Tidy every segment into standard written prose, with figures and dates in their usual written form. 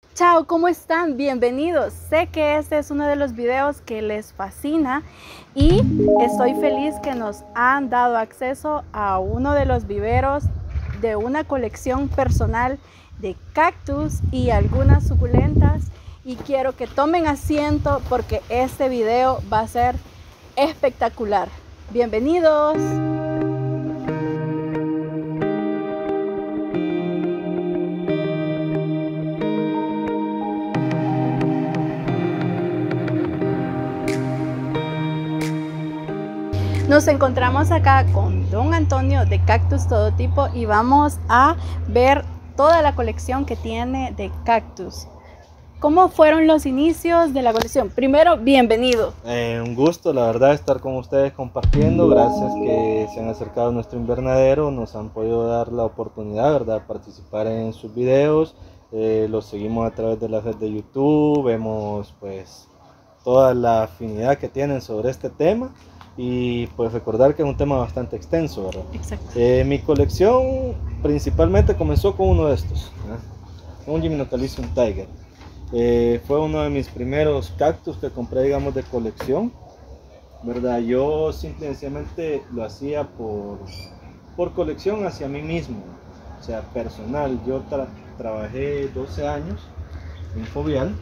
Chao, ¿cómo están? Bienvenidos. Sé que este es uno de los videos que les fascina y estoy feliz que nos han dado acceso a uno de los viveros de una colección personal de cactus y algunas suculentas, y quiero que tomen asiento porque este video va a ser espectacular. Bienvenidos. Nos encontramos acá con Don Antonio de Cactus Todo Tipo y vamos a ver toda la colección que tiene de cactus. ¿Cómo fueron los inicios de la colección? Primero, bienvenido. Un gusto, la verdad, estar con ustedes compartiendo. Gracias que se han acercado a nuestro invernadero, nos han podido dar la oportunidad, ¿verdad?, de participar en sus videos. Los seguimos a través de la red de YouTube, vemos pues toda la afinidad que tienen sobre este tema. Y pues recordar que es un tema bastante extenso, ¿verdad? Exacto. Mi colección principalmente comenzó con uno de estos, un Gymnocalcium Tiger. Fue uno de mis primeros cactus que compré, digamos, de colección, ¿verdad? Yo simplemente lo hacía por colección hacia mí mismo, o sea, personal. Yo trabajé 12 años en Fovial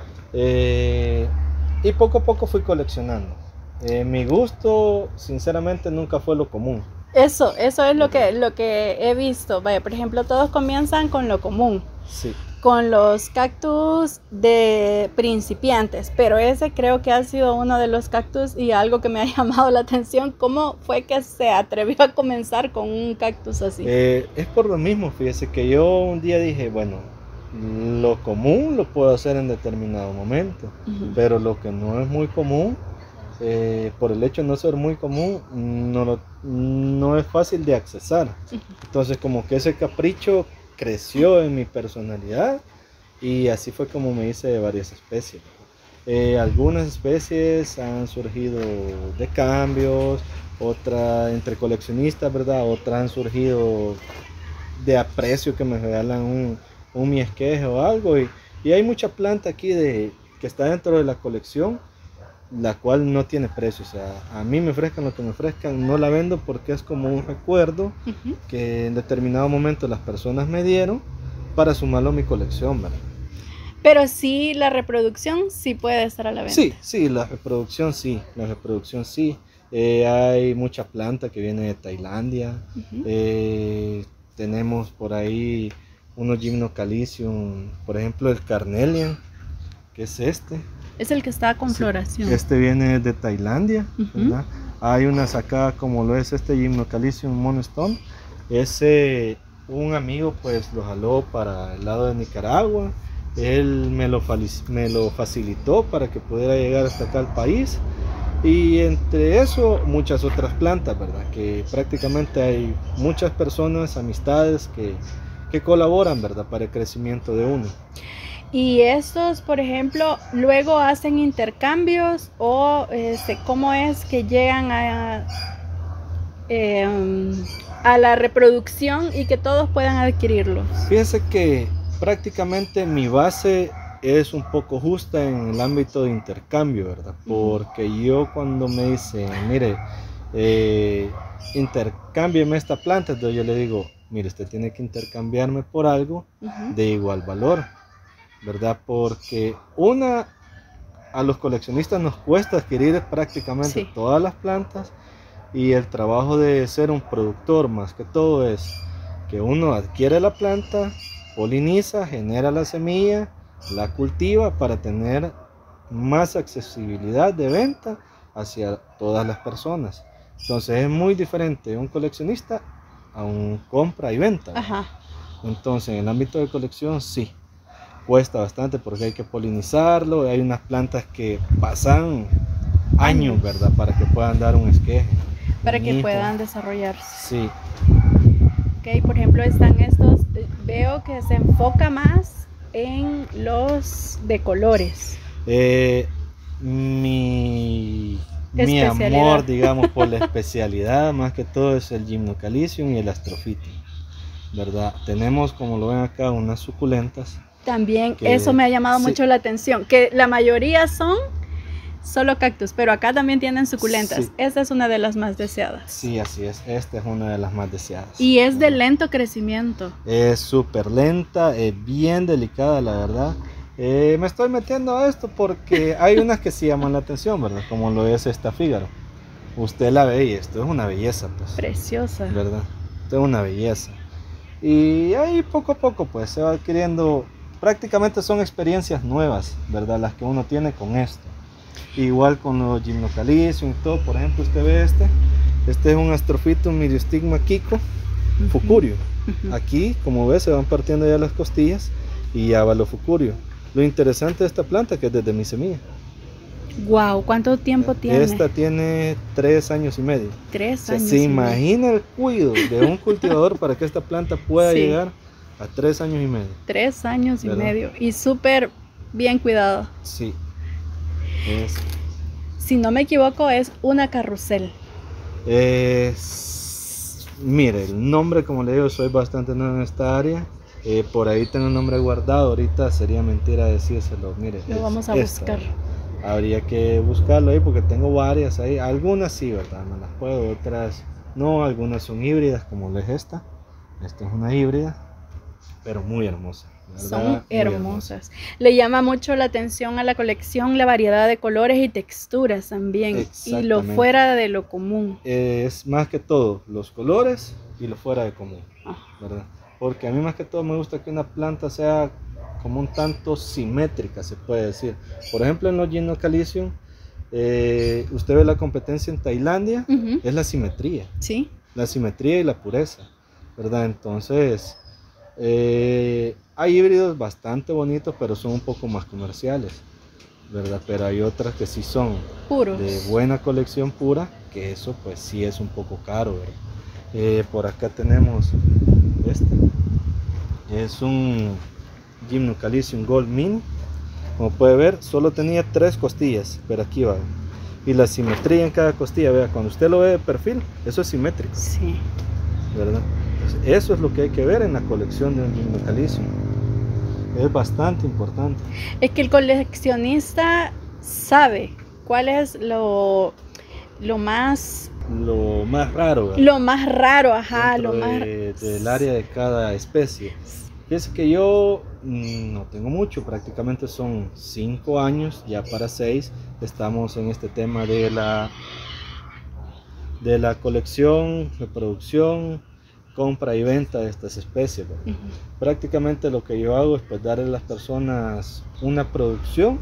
y poco a poco fui coleccionando. Mi gusto, sinceramente, nunca fue lo común. Eso es lo que he visto. Vaya, por ejemplo, todos comienzan con lo común. Sí. Con los cactus de principiantes, pero ese creo que ha sido uno de los cactus y algo que me ha llamado la atención. ¿Cómo fue que se atrevió a comenzar con un cactus así? Es por lo mismo, fíjese que yo un día dije, bueno, lo común lo puedo hacer en determinado momento, pero lo que no es muy común, por el hecho de no ser muy común, no es fácil de accesar. Entonces como que ese capricho creció en mi personalidad y así fue como me hice de varias especies. Algunas especies han surgido de cambios, otras entre coleccionistas, ¿verdad? Otras han surgido de aprecio, que me regalan un miesqueje o algo, y hay mucha planta aquí que está dentro de la colección, la cual no tiene precio. O sea, a mí me ofrezcan lo que me ofrezcan, no la vendo porque es como un recuerdo que en determinado momento las personas me dieron para sumarlo a mi colección, ¿verdad? Pero sí, la reproducción sí puede estar a la venta. Sí, la reproducción sí. Hay mucha planta que viene de Tailandia. Tenemos por ahí unos Gymnocalcium, por ejemplo el Carnelian, que es este. Es el que está con floración. Este viene de Tailandia, ¿verdad? Hay unas acá como lo es este Gymnocalcium Moonstone. Ese, un amigo pues lo jaló para el lado de Nicaragua. Él me lo facilitó para que pudiera llegar hasta acá al país. Y entre eso muchas otras plantas, ¿verdad? Que prácticamente hay muchas personas, amistades que colaboran, ¿verdad?, para el crecimiento de uno. Y estos, por ejemplo, luego hacen intercambios o ¿cómo es que llegan a la reproducción y que todos puedan adquirirlos? Fíjense que prácticamente mi base es un poco justa en el ámbito de intercambio, ¿verdad? Porque yo cuando me dicen, mire, intercámbieme esta planta, entonces yo le digo, mire, usted tiene que intercambiarme por algo de igual valor, ¿verdad? Porque a los coleccionistas nos cuesta adquirir prácticamente todas las plantas, y el trabajo de ser un productor más que todo es que uno adquiere la planta, poliniza, genera la semilla, la cultiva para tener más accesibilidad de venta hacia todas las personas. Entonces es muy diferente un coleccionista a un compra y venta. Entonces en el ámbito de colección sí cuesta bastante porque hay que polinizarlo. Hay unas plantas que pasan años, ¿verdad?, para que puedan dar un esqueje, para que puedan desarrollarse. Sí. Ok, por ejemplo están estos, veo que se enfoca más en los de colores. Mi amor, digamos, por la especialidad más que todo es el Gymnocalcium y el Astrophytum, ¿verdad? Tenemos, como lo ven acá, unas suculentas También eso me ha llamado mucho la atención, que la mayoría son solo cactus, pero acá también tienen suculentas. Sí. Esta es una de las más deseadas. Sí, así es. Esta es una de las más deseadas. Y es de lento crecimiento. Es súper lenta, es bien delicada, la verdad. Me estoy metiendo a esto porque hay unas que sí llaman la atención, ¿verdad? Como lo es esta Fígaro. Usted la ve y esto es una belleza, pues. Preciosa. ¿Verdad? Esto es una belleza. Y ahí poco a poco, pues, se va adquiriendo. Prácticamente son experiencias nuevas, ¿verdad? Las que uno tiene con esto. Igual con los Gymnocalycium y todo. Por ejemplo, usted ve este es un Astrophytum Myriostigma Kiko Fucurio. Aquí, como ve, se van partiendo ya las costillas y ya va lo Fucurio. Lo interesante de esta planta que es desde mi semilla. Wow, ¿cuánto tiempo tiene? Esta tiene 3 años y medio. 3 O años. sea, se imagina el cuidado de un cultivador para que esta planta pueda Sí. llegar a 3 años y medio. 3 años y ¿Verdad? medio. Y súper bien cuidado. Sí. Si no me equivoco, es una carrusel. Mire, el nombre, como le digo, soy bastante nuevo en esta área. Por ahí tengo un nombre guardado. Ahorita sería mentira decírselo. Mire, Lo vamos a esta. buscar. Habría que buscarlo ahí porque tengo varias ahí. Algunas sí, ¿verdad? Me las puedo, otras no. Algunas son híbridas, como lo es esta. Esta es una híbrida, pero muy hermosa. ¿Verdad? Son Muy hermosas. Le llama mucho la atención a la colección la variedad de colores y texturas también. Y lo Exactamente. fuera de lo común. Es más que todo los colores y lo fuera de común, Ah. ¿verdad? Porque a mí más que todo me gusta que una planta sea como un tanto simétrica, se puede decir. Por ejemplo, en los Gymnocalycium, usted ve la competencia en Tailandia, Ujú. es la simetría. Sí. La simetría y la pureza, ¿verdad? Entonces, hay híbridos bastante bonitos, pero son un poco más comerciales, ¿verdad? Pero hay otras que sí son Puros. de buena colección pura, que eso pues sí es un poco caro, ¿verdad? Por acá tenemos este, es un Gymnocalycium Gold Mini. Como puede ver, solo tenía 3 costillas, pero aquí va. Y la simetría en cada costilla, vea, cuando usted lo ve de perfil, eso es simétrico, Sí. ¿verdad? Entonces, eso es lo que hay que ver en la colección de un Gymnocalycium. Es bastante importante. Es que el coleccionista sabe cuál es lo más Lo más raro, ¿verdad? Lo más raro, ajá, Dentro lo más... del área de cada especie. Fíjense que yo no tengo mucho, prácticamente son 5 años, ya para 6 estamos en este tema de la colección, reproducción, compra y venta de estas especies, ¿verdad? Ujú. Prácticamente lo que yo hago es pues darle a las personas una producción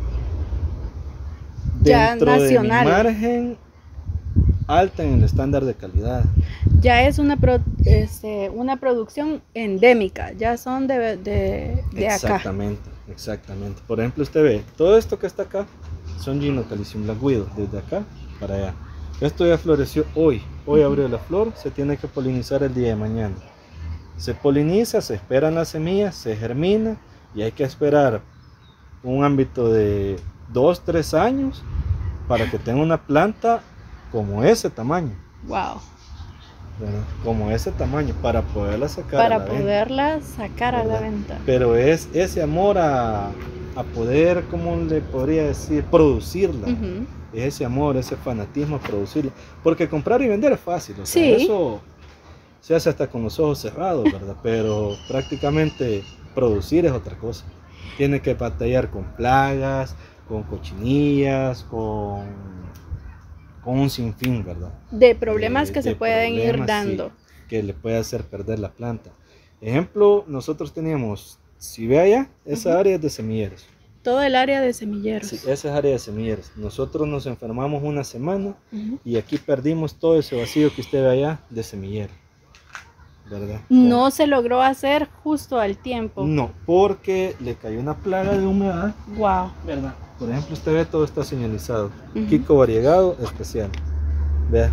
Ya dentro de mi nacional. margen alta en el estándar de calidad. Ya es una producción endémica, ya son de acá. Exactamente, exactamente. Por ejemplo, usted ve, todo esto que está acá son Gymnocalycium Black Widow, desde acá para allá. Esto ya floreció hoy abrió la flor, se tiene que polinizar el día de mañana. Se poliniza, se esperan las semillas, se germina y hay que esperar un ámbito de 2-3 años para que tenga una planta como ese tamaño, Wow. ¿verdad? Como ese tamaño para poderla sacar a Para la venta. poderla sacar a la ¿Verdad? venta. Pero es ese amor a poder, ¿cómo le podría decir? Producirla. Ujú. Es ese amor, ese fanatismo a producirla. Porque comprar y vender es fácil. O sea, Sí. eso se hace hasta con los ojos cerrados, ¿verdad? Pero prácticamente producir es otra cosa. Tiene que batallar con plagas, con cochinillas, con un sinfín, ¿verdad? De problemas que De se pueden ir problemas, dando. sí, que le puede hacer perder la planta. Ejemplo, nosotros teníamos, si ve allá, esa Ujú. área es de semilleros. Todo el área de semilleros. Sí, esa es área de semilleros. Nosotros nos enfermamos una semana Ujú. y aquí perdimos todo ese vacío que usted ve allá de semillero, ¿verdad? No se logró hacer justo al tiempo. No, porque le cayó una plaga de humedad, Wow. ¿verdad? Por ejemplo, usted ve todo está señalizado. Ujú. Kiko variegado especial. Vea.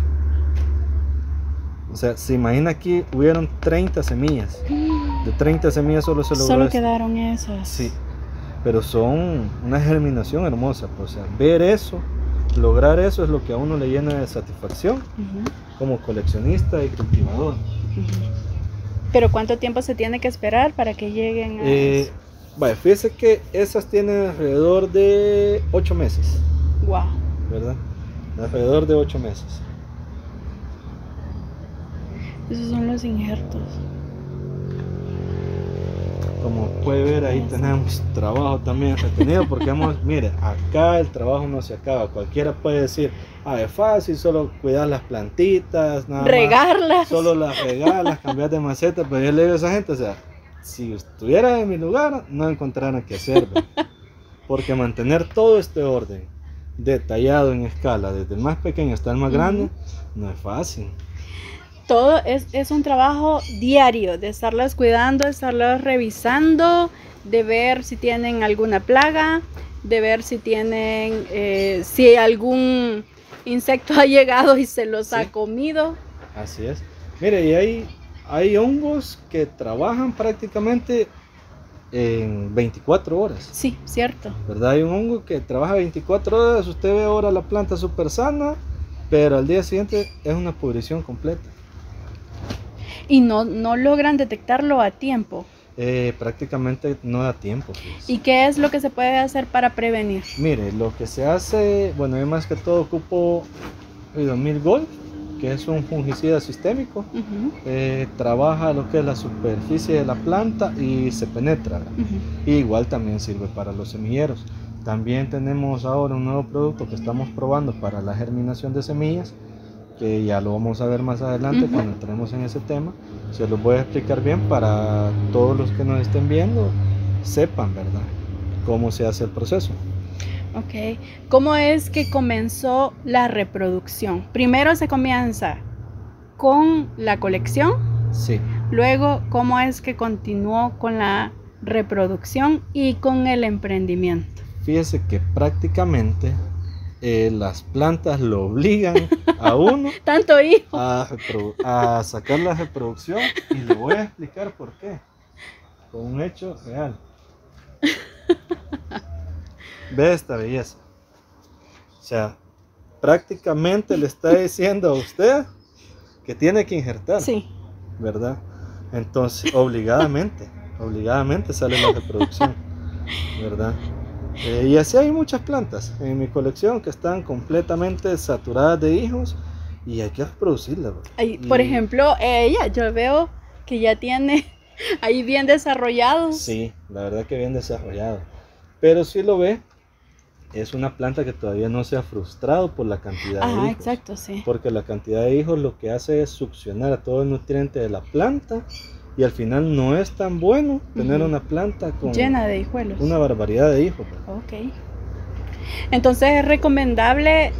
O sea, se imagina aquí hubieron 30 semillas. De 30 semillas solo se logró Solo esto. quedaron esas. Sí, pero son una germinación hermosa. Pues, o sea, ver eso, lograr eso es lo que a uno le llena de satisfacción Ujú. como coleccionista y cultivador. Ujú. Pero ¿cuánto tiempo se tiene que esperar para que lleguen a eso? Vaya, fíjese que esas tienen alrededor de 8 meses. Wow. ¿Verdad? Alrededor de 8 meses. Esos son los injertos. Como puede ver, ahí tenemos trabajo también retenido porque mire, acá el trabajo no se acaba. Cualquiera puede decir, es fácil, solo cuidar las plantitas, nada regarlas. Más, solo las regarlas, cambiar de maceta. Pero yo le digo a esa gente, o sea, si estuviera en mi lugar, no encontraran qué hacer, ¿verdad? Porque mantener todo este orden detallado en escala, desde el más pequeño hasta el más grande, no es fácil. Todo es un trabajo diario, de estarlas cuidando, de estarlas revisando, de ver si tienen alguna plaga, de ver si tienen, si algún insecto ha llegado y se los ha comido. Así es. Mire, y hay hongos que trabajan prácticamente en 24 horas. Sí, cierto. ¿Verdad? Hay un hongo que trabaja 24 horas, usted ve ahora la planta súper sana, pero al día siguiente es una pudrición completa. Y no logran detectarlo a tiempo. Prácticamente no da tiempo. Pues. ¿Y qué es lo que se puede hacer para prevenir? Mire, lo que se hace, bueno, yo más que todo ocupo Ridomil Gold, que es un fungicida sistémico. Trabaja lo que es la superficie de la planta y se penetra. Y igual también sirve para los semilleros. También tenemos ahora un nuevo producto que estamos probando para la germinación de semillas, que ya lo vamos a ver más adelante cuando entremos en ese tema. Se los voy a explicar bien para todos los que nos estén viendo, sepan, ¿verdad?, cómo se hace el proceso. Ok, ¿cómo es que comenzó la reproducción? Primero se comienza con la colección. Sí. Luego, ¿cómo es que continuó con la reproducción y con el emprendimiento? Fíjese que prácticamente las plantas lo obligan a uno tanto hijo a sacar la reproducción, y le voy a explicar por qué, con un hecho real. Ve esta belleza, o sea, prácticamente le está diciendo a usted que tiene que injertar, sí, ¿verdad? Entonces obligadamente sale la reproducción, ¿verdad? Y así hay muchas plantas en mi colección que están completamente saturadas de hijos y hay que reproducirlas. Por ejemplo, ella, yo veo que ya tiene ahí bien desarrollado. Sí, la verdad que bien desarrollado. Pero si lo ve, es una planta que todavía no se ha frustrado por la cantidad de hijos. Exacto, sí. Porque la cantidad de hijos lo que hace es succionar a todo el nutriente de la planta. Y al final no es tan bueno tener una planta llena de hijuelos. Una barbaridad de hijos. Ok. Entonces es recomendable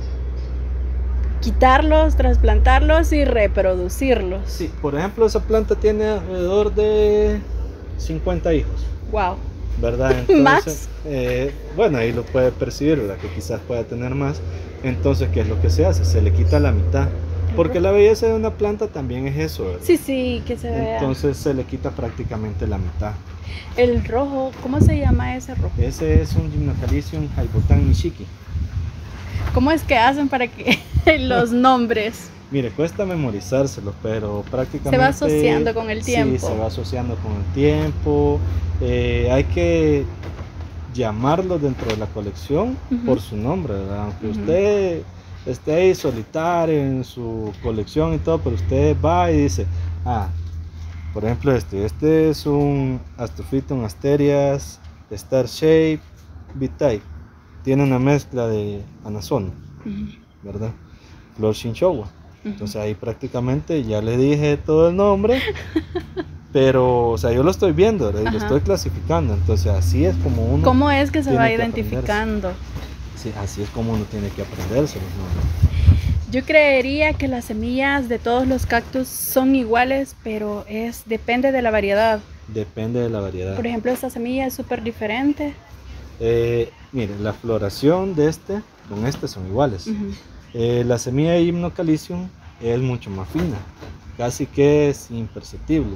quitarlos, trasplantarlos y reproducirlos. Sí, por ejemplo, esa planta tiene alrededor de 50 hijos. Wow. ¿Verdad? Entonces, ¿más? Bueno, ahí lo puede percibir, ¿verdad? Que quizás pueda tener más. Entonces, ¿qué es lo que se hace? Se le quita la mitad. Porque la belleza de una planta también es eso, ¿verdad? Sí, que se vea. Entonces se le quita prácticamente la mitad. El rojo, ¿cómo se llama ese rojo? Ese es un Gymnocalcium Hypotham Nishiki. ¿Cómo es que hacen para que los nombres? Mire, cuesta memorizárselo, pero prácticamente... Se va asociando con el tiempo. Sí, se va asociando con el tiempo. Hay que llamarlo dentro de la colección por su nombre, ¿verdad? Aunque usted esté ahí solitario en su colección y todo, pero usted va y dice, por ejemplo este es un Astrophyton Asterias Star Shape B-Type, tiene una mezcla de Anazono, ¿verdad? Flor Shinchowa. Entonces ahí prácticamente ya le dije todo el nombre, pero o sea, yo lo estoy viendo, ¿verdad? Y lo estoy clasificando, entonces así es como uno... ¿Cómo es que se va identificando? Sí, así es como uno tiene que aprendérselo, ¿no? Yo creería que las semillas de todos los cactus son iguales, pero depende de la variedad. Depende de la variedad. Por ejemplo, esta semilla es súper diferente. Mire, la floración de con este son iguales. La semilla de Gymnocalcium es mucho más fina, casi que es imperceptible.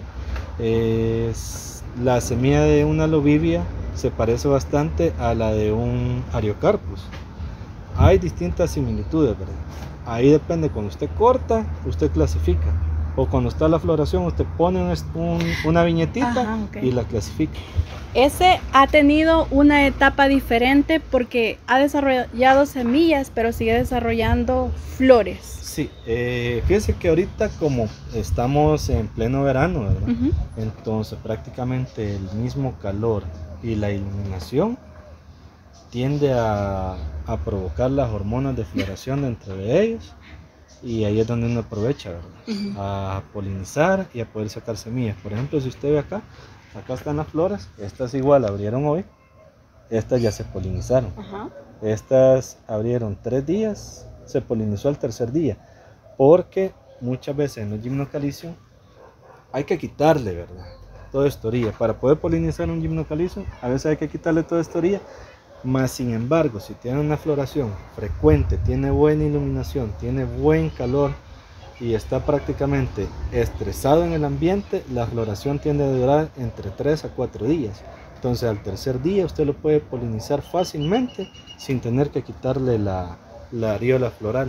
La semilla de una Lobivia se parece bastante a la de un Ariocarpus. Hay distintas similitudes, ¿verdad? Ahí depende, cuando usted corta, usted clasifica. o cuando está la floración usted pone una viñetita. Ajá, okay. Y la clasifica. Ese ha tenido una etapa diferente porque ha desarrollado semillas, pero sigue desarrollando flores. Sí, fíjese que ahorita como estamos en pleno verano, ¿verdad? Entonces prácticamente el mismo calor y la iluminación tiende a provocar las hormonas de floración dentro de ellos, y ahí es donde uno aprovecha, ¿verdad? A polinizar y a poder sacar semillas. Por ejemplo, si usted ve acá están las flores, estas igual abrieron hoy, estas ya se polinizaron. Estas abrieron 3 días, se polinizó el tercer día, porque muchas veces en los Gymnocalcium hay que quitarle, ¿verdad?, toda estoría. Para poder polinizar un Gymnocalcium a veces hay que quitarle toda estoría, más sin embargo si tiene una floración frecuente, tiene buena iluminación, tiene buen calor y está prácticamente estresado en el ambiente, la floración tiende a durar entre 3 a 4 días. Entonces al tercer día usted lo puede polinizar fácilmente sin tener que quitarle la areola floral.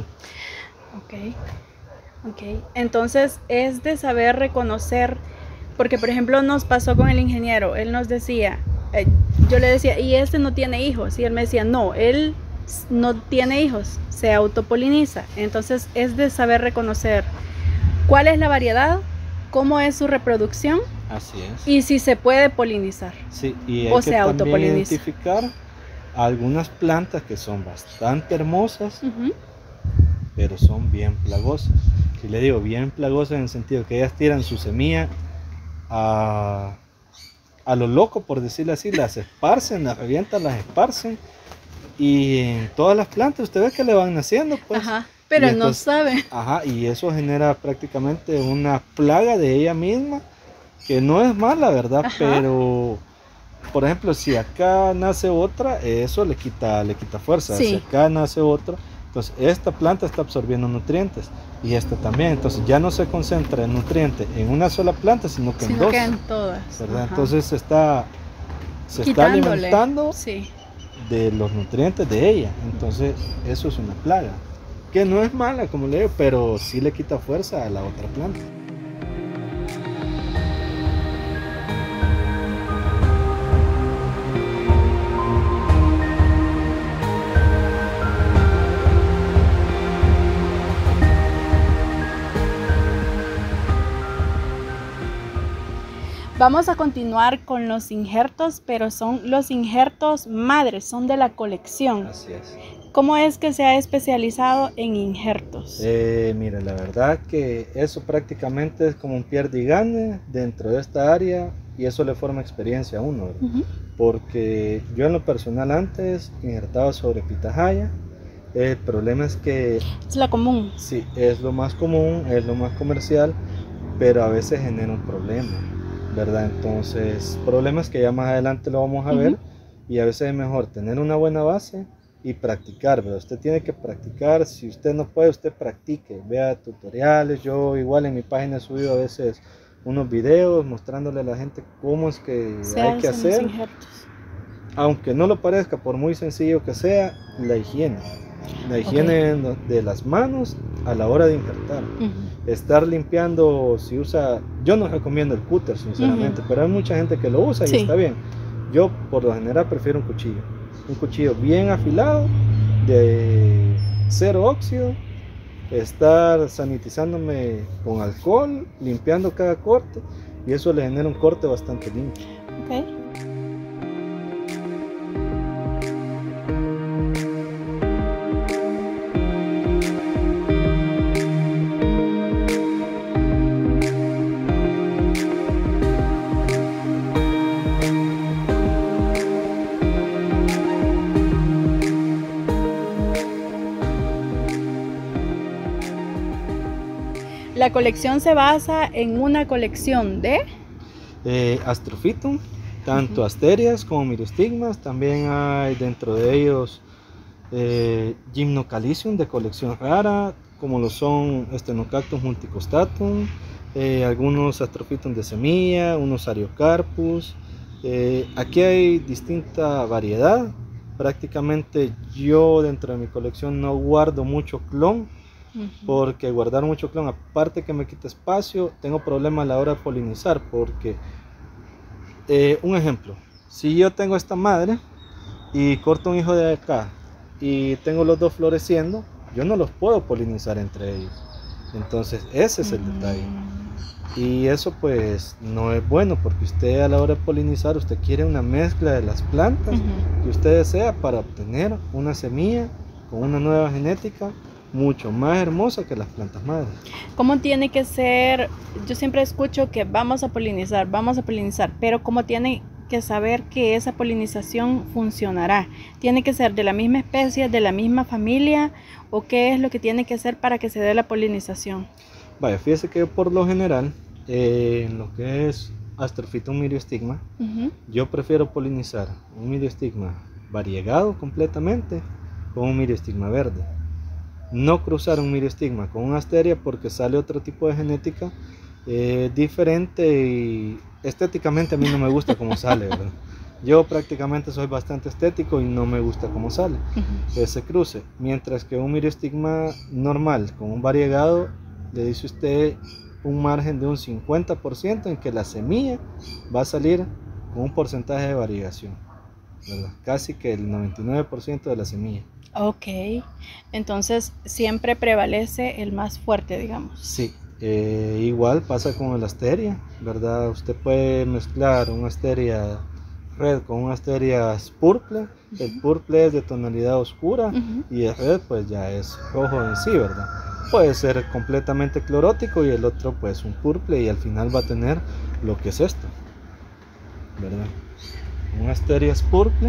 Ok. Entonces es de saber reconocer, porque por ejemplo nos pasó con el ingeniero, él nos decía, yo le decía, ¿y este no tiene hijos? Y él me decía, no, él no tiene hijos, se autopoliniza. Entonces es de saber reconocer cuál es la variedad, cómo es su reproducción. Así es. Y si se puede polinizar. Sí, y hay o que se autopoliniza. Identificar algunas plantas que son bastante hermosas, pero son bien plagosas. Si le digo bien plagosas en el sentido que ellas tiran su semilla a lo loco, por decirlo así, las esparcen, las revientan, las esparcen. Y en todas las plantas usted ve que le van naciendo, pues. Pero no sabe. Y eso genera prácticamente una plaga de ella misma, que no es mala, ¿verdad? Pero, por ejemplo, si acá nace otra, eso le quita fuerza. Si acá nace otra, entonces esta planta está absorbiendo nutrientes y esta también. Entonces ya no se concentra el nutriente en una sola planta, sino que en dos. En todas. ¿Verdad? Entonces se está alimentando. De los nutrientes de ella. Entonces eso es una plaga que no es mala, como le digo, pero sí le quita fuerza a la otra planta. Vamos a continuar con los injertos, pero son los injertos madres, son de la colección. Así es. ¿Cómo es que se ha especializado en injertos? Mira, la verdad que eso prácticamente es como un pierde y gane dentro de esta área, y eso le forma experiencia a uno, porque yo en lo personal antes injertaba sobre pitahaya. El problema es que... Es la común. Sí, es lo más común, es lo más comercial, pero a veces genera un problema, ¿verdad? Entonces, problemas que ya más adelante lo vamos a ver, y a veces es mejor tener una buena base y practicar, ¿verdad? Usted tiene que practicar. Si usted no puede, usted practique, vea tutoriales. Yo igual en mi página he subido a veces unos videos mostrándole a la gente cómo es que hay que hacer. Aunque no lo parezca, por muy sencillo que sea, la higiene de las manos a la hora de injertar. Estar limpiando, si usa, yo no recomiendo el cúter sinceramente, pero hay mucha gente que lo usa y está bien. Yo por lo general prefiero un cuchillo bien afilado, de cero óxido, estar sanitizándome con alcohol, limpiando cada corte, y eso le genera un corte bastante limpio. La colección se basa en una colección de Astrophytum, tanto asterias como mirostigmas. También hay dentro de ellos Gymnocalcium de colección rara, como lo son Stenocactus multicostatum, algunos Astrophytum de semilla, unos Ariocarpus. Aquí hay distinta variedad. Prácticamente yo dentro de mi colección no guardo mucho clon, porque guardar mucho clon, aparte que me quita espacio, tengo problemas a la hora de polinizar, porque un ejemplo, si yo tengo esta madre y corto un hijo de acá y tengo los dos floreciendo, yo no los puedo polinizar entre ellos. Entonces ese es el detalle. Y eso pues no es bueno, porque usted a la hora de polinizar, usted quiere una mezcla de las plantas que usted desea para obtener una semilla con una nueva genética mucho más hermosa que las plantas madres. ¿Cómo tiene que ser? Yo siempre escucho que vamos a polinizar, pero ¿cómo tiene que saber que esa polinización funcionará? ¿Tiene que ser de la misma especie, de la misma familia, o qué es lo que tiene que hacer para que se dé la polinización? Vaya, fíjese que por lo general, en lo que es Astrophytum myriostigma, yo prefiero polinizar un myriostigma variegado completamente con un myriostigma verde. No cruzar un myriostigma con una asteria, porque sale otro tipo de genética diferente, y estéticamente a mí no me gusta cómo sale, ¿verdad? Yo prácticamente soy bastante estético y no me gusta cómo sale ese cruce, mientras que un myriostigma normal con un variegado le dice usted un margen de un 50% en que la semilla va a salir con un porcentaje de variegación, ¿verdad? Casi que el 99% de la semilla. Ok, entonces siempre prevalece el más fuerte, digamos. Sí, igual pasa con el asteria, ¿verdad? Usted puede mezclar una asteria red con una asteria purple. El purple es de tonalidad oscura y el red pues ya es rojo en sí, ¿verdad? Puede ser completamente clorótico y el otro pues un purple, y al final va a tener lo que es esto, ¿verdad? Un asteria es purple.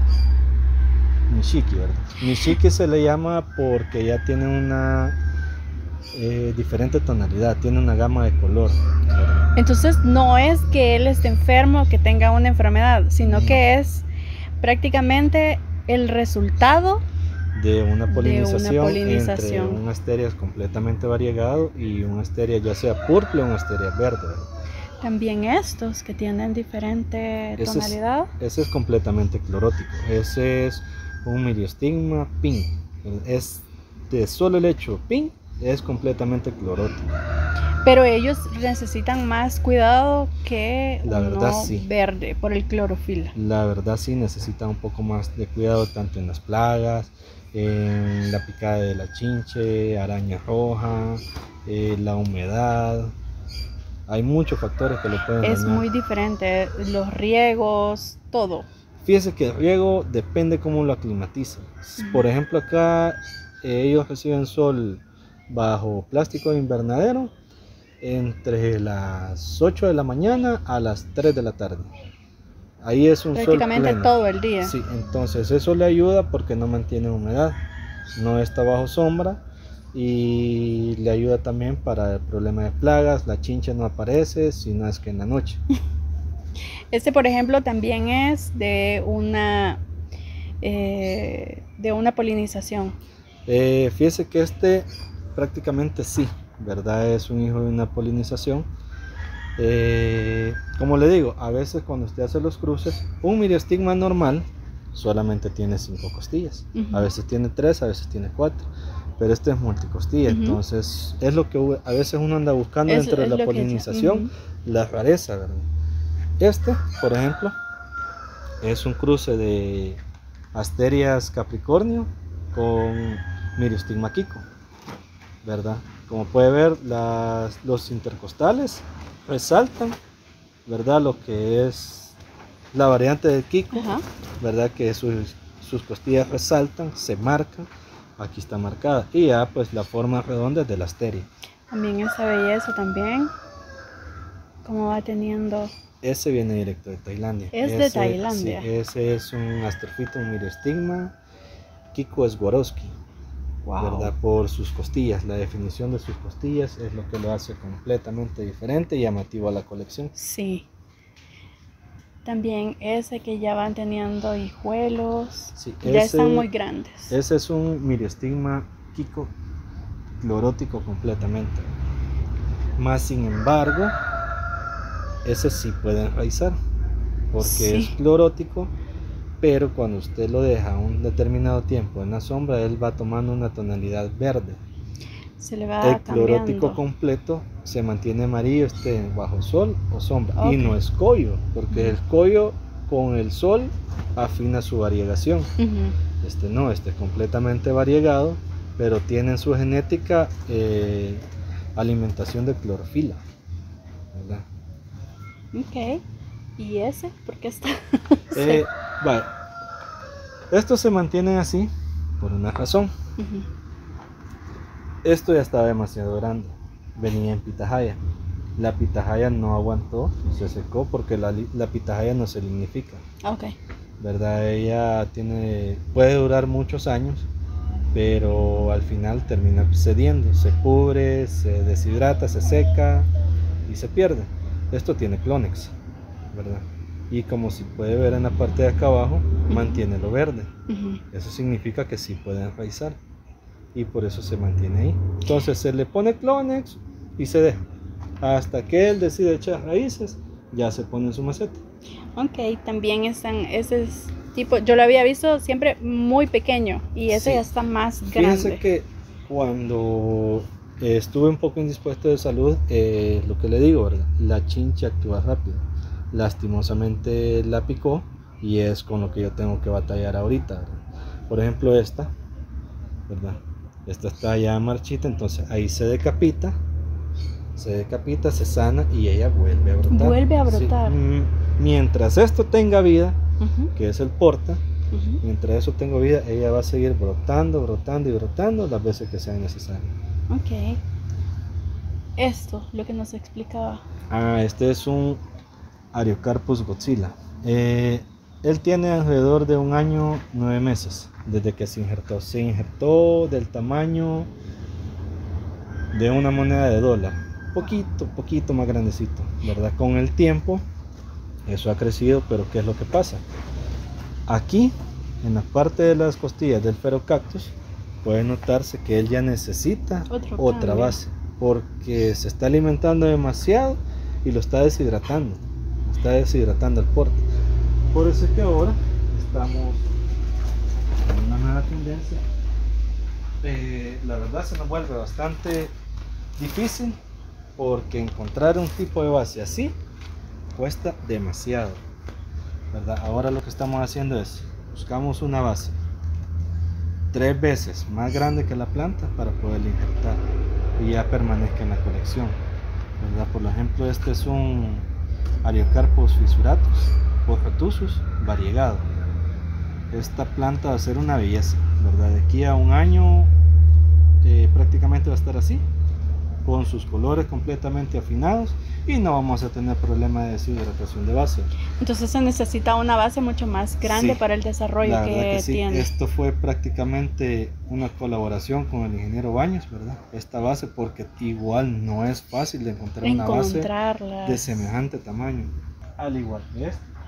Nishiki, ¿verdad? Nishiki se le llama porque ya tiene una diferente tonalidad, tiene una gama de color, ¿verdad? Entonces no es que él esté enfermo, que tenga una enfermedad, sino que es prácticamente el resultado de una polinización entre un asteria completamente variegado y un asteria ya sea purple o un asteria verde, ¿verdad? También estos que tienen diferente tonalidad. Ese es completamente clorótico. Ese es un myriostigma pink. Es de solo el hecho pink, es completamente clorótico. Pero ellos necesitan más cuidado que la verdad, sí. Verde por el clorofila. La verdad sí necesita un poco más de cuidado, tanto en las plagas, en la picada de la chinche, araña roja, la humedad. Hay muchos factores que lo pueden dañar. Es muy diferente, los riegos, todo. Fíjese que el riego depende cómo lo aclimatizan. Por ejemplo, acá ellos reciben sol bajo plástico de invernadero entre las 8 de la mañana a las 3 de la tarde. Ahí es un sol prácticamente todo el día. Sí, entonces eso le ayuda porque no mantiene humedad, no está bajo sombra, y le ayuda también para el problema de plagas. La chincha no aparece, sino es que en la noche. Este, por ejemplo, también es de una polinización. Fíjese que este prácticamente sí, ¿verdad? Es un hijo de una polinización. Como le digo, a veces cuando usted hace los cruces, un myriostigma normal solamente tiene 5 costillas. A veces tiene 3, a veces tiene 4. Pero este es multicostilla, entonces es lo que a veces uno anda buscando dentro de la polinización, la rareza, ¿verdad? Este, por ejemplo, es un cruce de Asterias capricornio con Myriostigma kiko, ¿verdad? Como puede ver, los intercostales resaltan, ¿verdad? Lo que es la variante del kiko, ¿verdad? Que sus costillas resaltan, se marcan. Aquí está marcada, y ya pues la forma redonda de la asteria. También esa belleza también, como va teniendo. Ese viene directo de Tailandia. De Tailandia. Sí, ese es un Astrophytum myriostigma Kiko Swarovski, ¿verdad? Por sus costillas, la definición de sus costillas es lo que lo hace completamente diferente y llamativo a la colección. Sí. También ese que ya van teniendo hijuelos, sí, ya están muy grandes. Ese es un Myriostigma Kiko clorótico completamente. Más sin embargo, ese sí puede enraizar, porque es clorótico, pero cuando usted lo deja un determinado tiempo en la sombra, él va tomando una tonalidad verde. Se le va El clorótico cambiando. completo se mantiene amarillo, esté bajo sol o sombra. Ok. Y no es collo, porque el collo con el sol afina su variegación. Este no, este es completamente variegado, pero tiene en su genética alimentación de clorofila, ¿verdad? Ok. ¿Y ese? ¿Por qué está? Vale. Estos se mantienen así por una razón. Esto ya estaba demasiado grande, venía en pitahaya. La pitahaya no aguantó, se secó porque la pitahaya no se lignifica. Ok. ¿Verdad? Ella puede durar muchos años, pero al final termina cediendo, se pudre, se deshidrata, se seca y se pierde. Esto tiene Clonex, ¿verdad? Y como si puede ver en la parte de acá abajo, mantiene lo verde. Eso significa que sí puede enraizar y por eso se mantiene ahí. Entonces se le pone Clonex y se deja hasta que él decide echar raíces, ya se pone en su maceta. Ok, también están ese tipo, yo lo había visto siempre muy pequeño y ese Sí. ya está más grande. Fíjense que cuando estuve un poco indispuesto de salud, lo que le digo, ¿verdad? La chincha actúa rápido. Lastimosamente la picó y es con lo que yo tengo que batallar ahorita, ¿verdad? Por ejemplo esta, ¿verdad? Esta está ya marchita, entonces ahí se decapita, se sana y ella vuelve a brotar. Vuelve a brotar. Sí. Mientras esto tenga vida, que es el porta, mientras eso tenga vida, ella va a seguir brotando, brotando y brotando las veces que sean necesarias. Ok. Esto, lo que nos explicaba. Este es un Ariocarpus Godzilla. Él tiene alrededor de 1 año 9 meses desde que se injertó. Se injertó del tamaño de una moneda de dólar, poquito más grandecito, ¿verdad? Con el tiempo eso ha crecido, pero ¿qué es lo que pasa? Aquí, en la parte de las costillas del ferocactus, puede notarse que él ya necesita otra base, porque se está alimentando demasiado y lo está deshidratando el porte. Por eso es que ahora estamos en una nueva tendencia. La verdad se nos vuelve bastante difícil, porque encontrar un tipo de base así cuesta demasiado, ¿verdad? Ahora lo que estamos haciendo es buscamos una base 3 veces más grande que la planta para poder injertar y ya permanezca en la colección, ¿verdad? Por ejemplo, este es un Ariocarpus fissuratus o retusus variegado. Esta planta va a ser una belleza, ¿verdad? De aquí a 1 año prácticamente va a estar así, con sus colores completamente afinados y no vamos a tener problema de deshidratación de base. Entonces se necesita una base mucho más grande, sí, para el desarrollo que sí. tiene. Esto fue prácticamente una colaboración con el ingeniero Baños, ¿verdad? Esta base, porque igual no es fácil de encontrar una base de semejante tamaño. Al igual que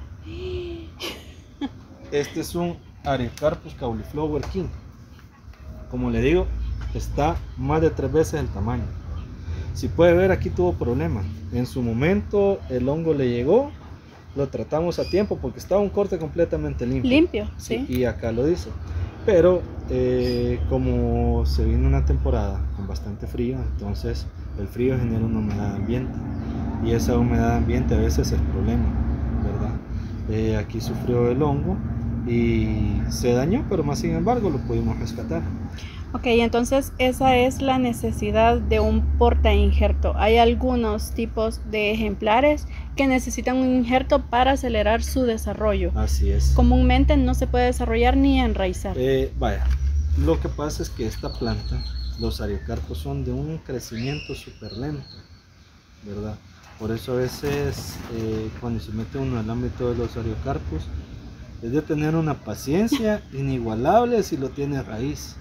este es un Ariocarpus cauliflower king. Como le digo, está más de 3 veces el tamaño. Si puede ver, aquí tuvo problemas. En su momento el hongo le llegó, lo tratamos a tiempo porque estaba un corte completamente limpio. Limpio, sí. Y acá lo dice. Pero como se viene una temporada con bastante frío, entonces el frío genera una humedad ambiente. Y esa humedad ambiente a veces es el problema, ¿verdad? Aquí sufrió el hongo y se dañó, pero más sin embargo lo pudimos rescatar. Ok, entonces esa es la necesidad de un porta injerto. Hay algunos tipos de ejemplares que necesitan un injerto para acelerar su desarrollo. Así es. Comúnmente no se puede desarrollar ni enraizar. Vaya, lo que pasa es que esta planta, los ariocarpos, son de un crecimiento súper lento, ¿verdad? Por eso a veces cuando se mete uno en el ámbito de los ariocarpos, es de tener una paciencia inigualable si lo tiene raíz.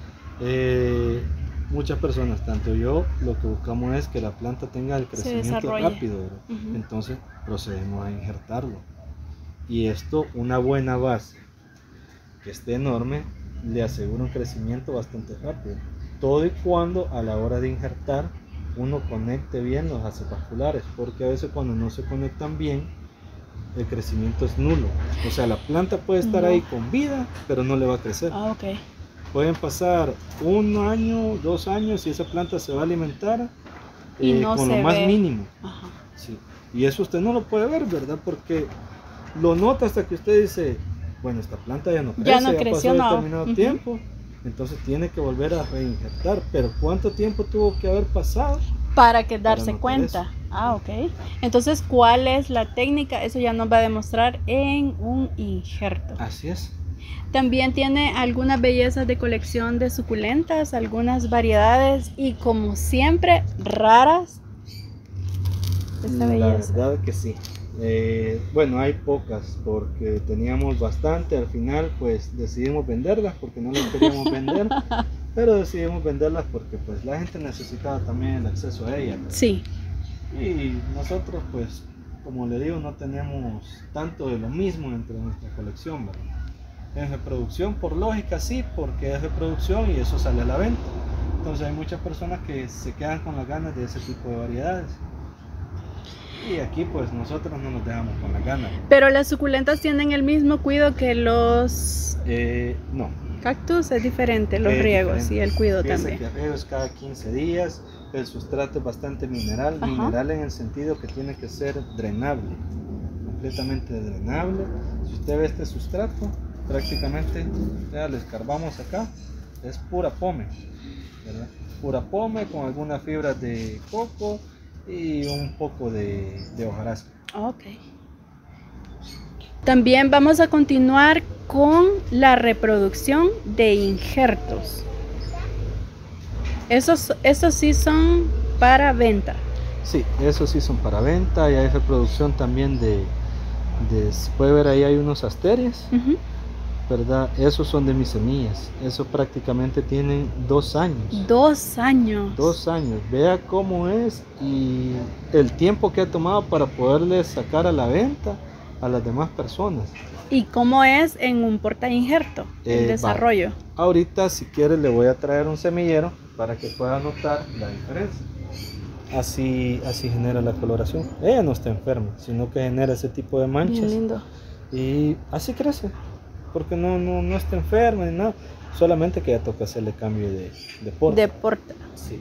Muchas personas, tanto yo, lo que buscamos es que la planta tenga el crecimiento rápido, entonces procedemos a injertarlo. Y esto, una buena base que esté enorme, le asegura un crecimiento bastante rápido. Todo y cuando a la hora de injertar uno conecte bien los haces vasculares, porque a veces cuando no se conectan bien, el crecimiento es nulo. O sea, la planta puede estar ahí con vida, pero no le va a crecer. Ok. Pueden pasar 1 año, 2 años y esa planta se va a alimentar y no con se lo más ve. mínimo. Ajá. Sí. Y eso usted no lo puede ver, ¿verdad? Porque lo nota hasta que usted dice, bueno, esta planta ya no crece, Ya no creció, pasó no. determinado tiempo, entonces tiene que volver a reinjertar. Pero ¿cuánto tiempo tuvo que haber pasado? Para que darse notar cuenta. eso. Ah, ok. Entonces, ¿cuál es la técnica? Eso ya nos va a demostrar en un injerto. Así es. También tiene algunas bellezas de colección de suculentas, algunas variedades y como siempre, raras. Esta La belleza. verdad que sí. Bueno, hay pocas porque teníamos bastante. Al final pues decidimos venderlas porque no las queríamos vender. Pero decidimos venderlas porque pues la gente necesitaba también el acceso a ellas, ¿verdad? Sí. Y nosotros pues, como le digo, no tenemos tanto de lo mismo entre nuestra colección, ¿verdad? En reproducción, por lógica sí, porque es reproducción y eso sale a la venta. Entonces hay muchas personas que se quedan con las ganas de ese tipo de variedades. Y aquí pues nosotros no nos dejamos con las ganas. Pero las suculentas tienen el mismo cuidado que los No. cactus, es diferente, los Es riegos diferente. y el cuidado Fíjese también. que el riego es cada 15 días, el sustrato es bastante mineral, Ajá. mineral en el sentido que tiene que ser drenable, completamente drenable. Si usted ve este sustrato, prácticamente, ya le escarbamos acá, es pura pome, ¿verdad? Pura pome con algunas fibras de coco y un poco de hojarasca. Ok. También vamos a continuar con la reproducción de injertos. Esos sí son para venta. Sí, esos sí son para venta y hay reproducción también se puede ver ahí hay unos asterias, ¿verdad? Esos son de mis semillas, esos prácticamente tienen 2 años. 2 años. 2 años, vea cómo es y el tiempo que ha tomado para poderle sacar a la venta a las demás personas. ¿Y cómo es en un porta injerto el desarrollo? Ahorita si quiere le voy a traer un semillero para que pueda notar la diferencia. Así genera la coloración. Ella no está enferma, sino que genera ese tipo de manchas. Bien lindo. Y así crece, porque no está enferma ni nada. Solamente que ya toca hacerle cambio de porta. De porta. Sí.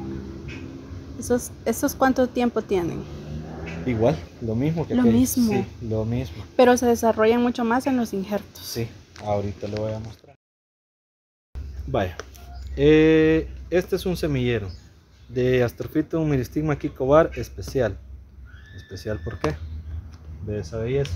¿Esos cuánto tiempo tienen? Igual, lo mismo que Lo aquel. mismo. Sí, lo mismo. Pero se desarrollan mucho más en los injertos. Sí, ahorita le voy a mostrar. Vaya, este es un semillero de Astrophytum myristigma kikovar especial. ¿Especial por qué? Ve esa belleza.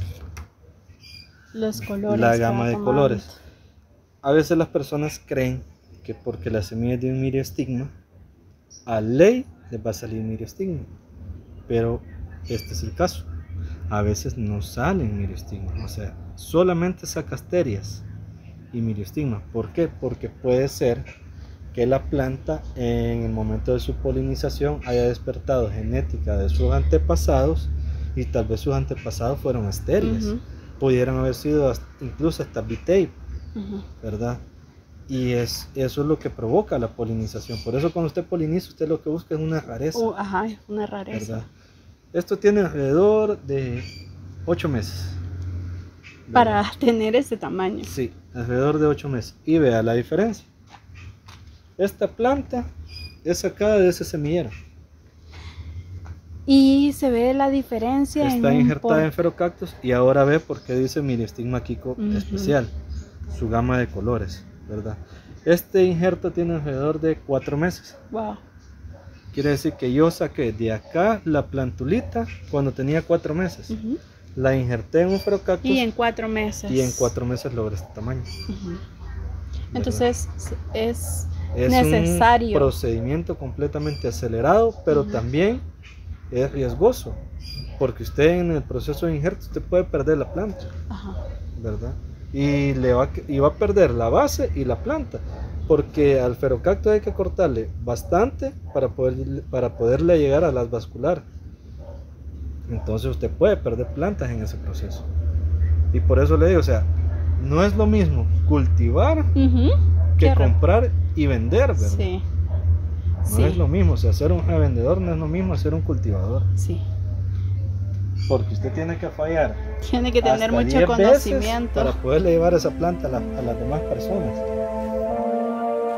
Los colores. La gama que de va colores. tomando. A veces las personas creen que porque la semilla es de un miriostigma, a ley les va a salir miriostigma. Pero este es el caso. A veces no salen miriostigmas, o sea, solamente saca asterias y miriostigma. ¿Por qué? Porque puede ser que la planta en el momento de su polinización haya despertado genética de sus antepasados y tal vez sus antepasados fueron asterias. Pudieran haber sido incluso hasta B-tape, ¿verdad? Y eso es lo que provoca la polinización. Por eso cuando usted poliniza, usted lo que busca es una rareza. Ajá, una rareza. ¿Verdad? Esto tiene alrededor de 8 meses. Para tener ese tamaño. Sí, alrededor de 8 meses. Y vea la diferencia. Esta planta es sacada de ese semillero. Y se ve la diferencia. Está injertada en Pherocactus y ahora ve por qué dice Myristigma kiko especial. Su gama de colores, ¿verdad? Este injerto tiene alrededor de 4 meses. Wow. Quiere decir que yo saqué de acá la plantulita cuando tenía 4 meses. La injerté en un Pherocactus. Y en 4 meses. Y en 4 meses logré este tamaño. Entonces es necesario. Un procedimiento completamente acelerado, pero también es riesgoso. Porque usted en el proceso de injerto usted puede perder la planta. ¿Verdad? Y va a perder la base y la planta. Porque al Pherocactus hay que cortarle bastante para poderle llegar a las vasculares. Entonces usted puede perder plantas en ese proceso. Y por eso le digo, o sea, no es lo mismo cultivar que comprar y vender, ¿verdad? Sí. No es lo mismo, o sea, ser un revendedor no es lo mismo ser un cultivador. Sí. Porque usted tiene que fallar. Tiene que tener hasta mucho 10 conocimiento para poderle llevar esa planta a las demás personas.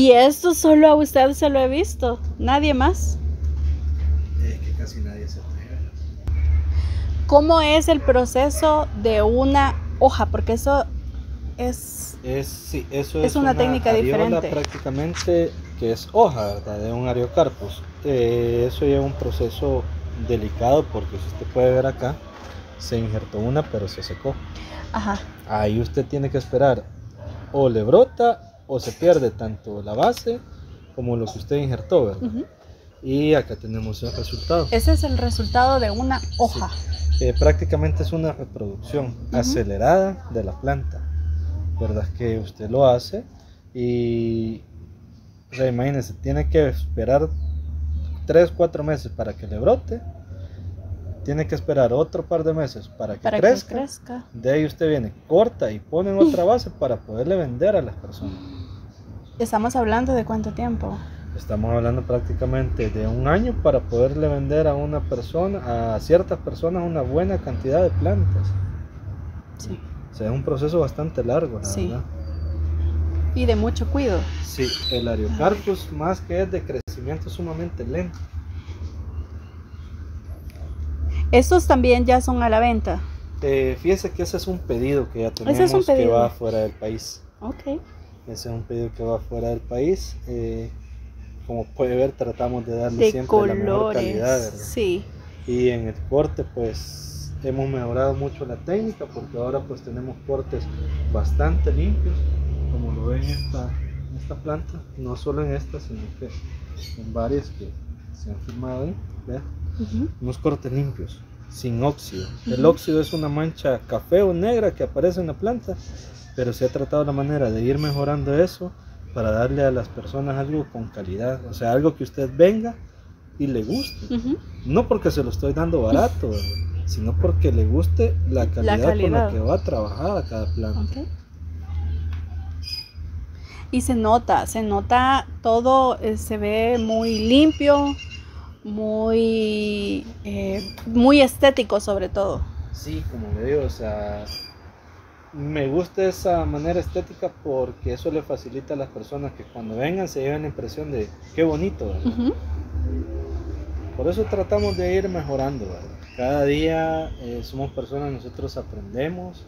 Y esto solo a usted se lo he visto, nadie más. Es que casi nadie se atreve. ¿Cómo es el proceso de una hoja? Porque eso Sí, eso es una técnica ariola diferente. Prácticamente, que es hoja, ¿verdad? De un Ariocarpus. Eso lleva un proceso delicado porque si usted puede ver acá, se injertó una pero se secó. Ajá. Ahí usted tiene que esperar, o le brota o se pierde tanto la base como lo que usted injertó, ¿verdad? Uh-huh. Y acá tenemos el resultado. Ese es el resultado de una hoja. Sí. Prácticamente es una reproducción acelerada de la planta, ¿verdad? Que usted lo hace y, o sea, imagínense, tiene que esperar 3-4 meses para que le brote, tiene que esperar otro par de meses para que crezca. De ahí usted viene, corta y pone en otra base para poderle vender a las personas. ¿Estamos hablando de cuánto tiempo? Estamos hablando prácticamente de 1 año para poderle vender a una persona, a ciertas personas, una buena cantidad de plantas. Sí. O sea, es un proceso bastante largo, la verdad. Y de mucho cuidado. Sí, el Ariocarpus más que es de crecimiento sumamente lento. ¿Estos también ya son a la venta? Fíjese que ese es un pedido que ya tenemos que va fuera del país. Ok. Ese es un pedido que va fuera del país. Como puede ver, tratamos de darle siempre colores, la mejor calidad, ¿verdad? Sí. Y en el corte, pues hemos mejorado mucho la técnica porque ahora pues tenemos cortes bastante limpios, como lo ven en esta planta, no solo en esta, sino que en varias que se han filmado ahí, ¿vean? Unos cortes limpios, sin óxido. El óxido es una mancha café o negra que aparece en la planta, pero se ha tratado la manera de ir mejorando eso para darle a las personas algo con calidad, o sea, algo que usted venga y le guste. No porque se lo estoy dando barato, sino porque le guste la calidad con la que va a trabajar a cada planta. Okay. Y se nota todo, se ve muy limpio, muy estético sobre todo. Sí, como le digo, o sea, me gusta esa manera estética porque eso le facilita a las personas que cuando vengan se lleven la impresión de qué bonito, ¿verdad? Por eso tratamos de ir mejorando, ¿verdad? Cada día somos personas, nosotros aprendemos,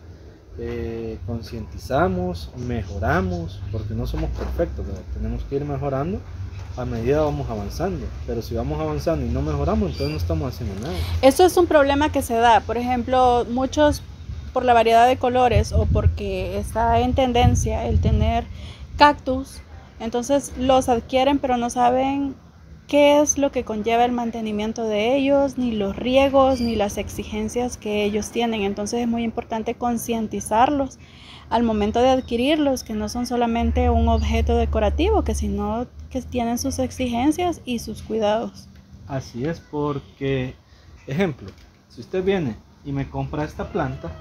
concientizamos, mejoramos, porque no somos perfectos, ¿verdad? Tenemos que ir mejorando a medida vamos avanzando, pero si vamos avanzando y no mejoramos, entonces no estamos haciendo nada. Eso es un problema que se da, por ejemplo, muchos por la variedad de colores o porque está en tendencia el tener cactus, entonces los adquieren pero no saben qué es lo que conlleva el mantenimiento de ellos, ni los riegos, ni las exigencias que ellos tienen. Entonces es muy importante concientizarlos al momento de adquirirlos, que no son solamente un objeto decorativo, que sino que tienen sus exigencias y sus cuidados. Así es, porque, ejemplo, si usted viene y me compra esta planta,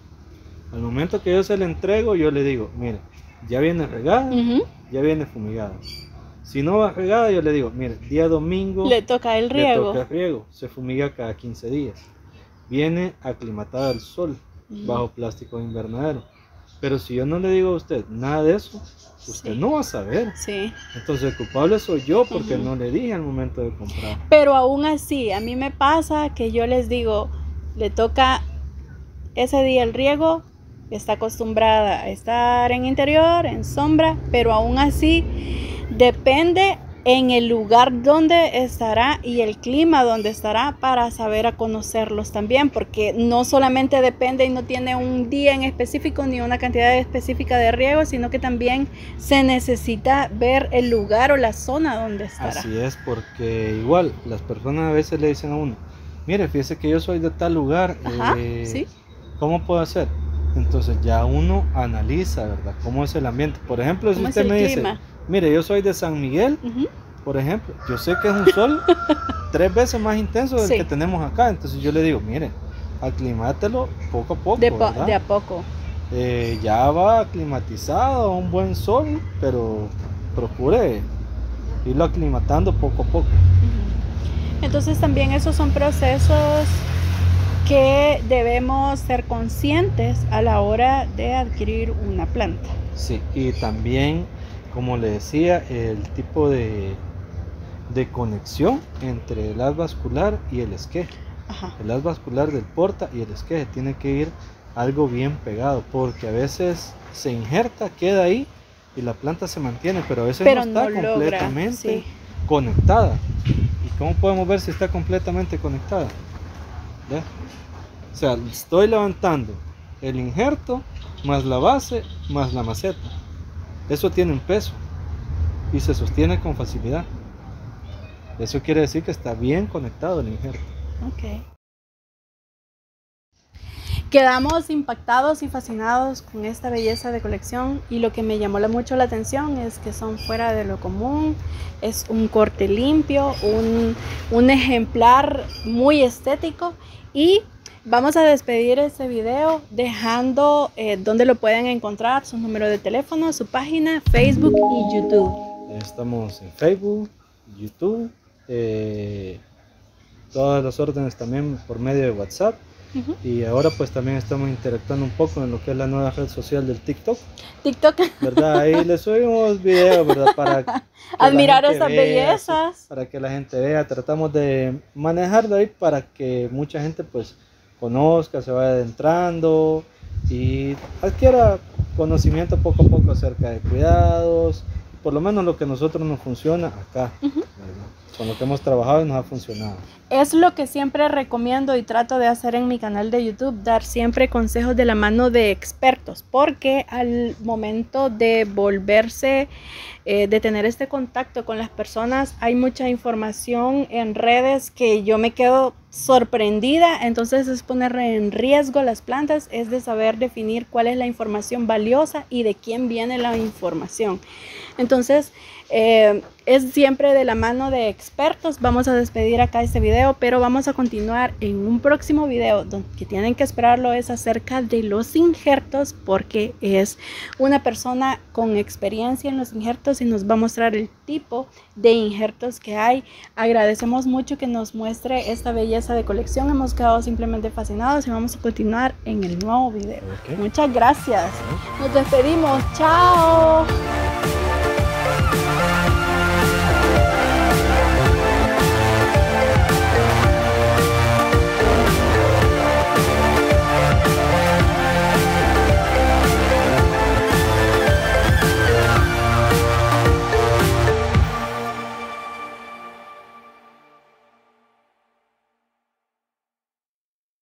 al momento que yo se la entrego, yo le digo, mire, ya viene regada, ya viene fumigada. Si no va regada, yo le digo, mire, día domingo le toca el riego. Se fumiga cada 15 días. Viene aclimatada al sol, bajo plástico de invernadero. Pero si yo no le digo a usted nada de eso, usted no va a saber. Sí. Entonces el culpable soy yo porque no le dije al momento de comprar. Pero aún así, a mí me pasa que yo les digo, le toca ese día el riego, está acostumbrada a estar en interior, en sombra, pero aún así depende en el lugar donde estará y el clima donde estará para saber a conocerlos también, porque no solamente depende y no tiene un día en específico ni una cantidad específica de riego, sino que también se necesita ver el lugar o la zona donde estará. Así es, porque igual las personas a veces le dicen a uno, mire, fíjese que yo soy de tal lugar, ¿sí? ¿Cómo puedo hacer? Entonces ya uno analiza, ¿verdad? ¿Cómo es el ambiente? Por ejemplo, si usted me dice, mire, yo soy de San Miguel, por ejemplo, yo sé que es un sol 3 veces más intenso del que tenemos acá, entonces yo le digo, mire, aclimátelo poco a poco, de a poco. Ya va aclimatizado a un buen sol, pero procure irlo aclimatando poco a poco. Entonces también esos son procesos que debemos ser conscientes a la hora de adquirir una planta. Sí, y también como le decía, el tipo de conexión entre el haz vascular y el esqueje. Ajá. El haz vascular del porta y el esqueje tiene que ir algo bien pegado, porque a veces se injerta, queda ahí y la planta se mantiene, pero a veces no está completamente conectada. ¿Y cómo podemos ver si está completamente conectada? ¿Ya? O sea, estoy levantando el injerto más la base más la maceta. Eso tiene un peso y se sostiene con facilidad. Eso quiere decir que está bien conectado el injerto. Ok. Quedamos impactados y fascinados con esta belleza de colección, y lo que me llamó mucho la atención es que son fuera de lo común. Es un corte limpio, un ejemplar muy estético, y vamos a despedir este video dejando donde lo pueden encontrar, su número de teléfono, su página, Facebook y YouTube. Estamos en Facebook, YouTube, todas las órdenes también por medio de WhatsApp. Y ahora pues también estamos interactuando un poco en lo que es la nueva red social del TikTok, ¿verdad? Ahí les subimos videos, ¿verdad? Para admirar estas bellezas, sí, para que la gente vea. Tratamos de manejarlo ahí para que mucha gente pues conozca, se vaya adentrando y adquiera conocimiento poco a poco acerca de cuidados, por lo menos lo que a nosotros nos funciona acá, ¿verdad? Con lo que hemos trabajado y nos ha funcionado. Es lo que siempre recomiendo y trato de hacer en mi canal de YouTube, dar siempre consejos de la mano de expertos, porque al momento de volverse, de tener este contacto con las personas, hay mucha información en redes que yo me quedo sorprendida. Entonces es poner en riesgo las plantas, es de saber definir cuál es la información valiosa y de quién viene la información. Entonces es siempre de la mano de expertos. Vamos a despedir acá este video, pero vamos a continuar en un próximo video que tienen que esperarlo. Es acerca de los injertos, porque es una persona con experiencia en los injertos y nos va a mostrar el tipo de injertos que hay. Agradecemos mucho que nos muestre esta belleza de colección. Hemos quedado simplemente fascinados y vamos a continuar en el nuevo video. Muchas gracias. Nos despedimos. Chao.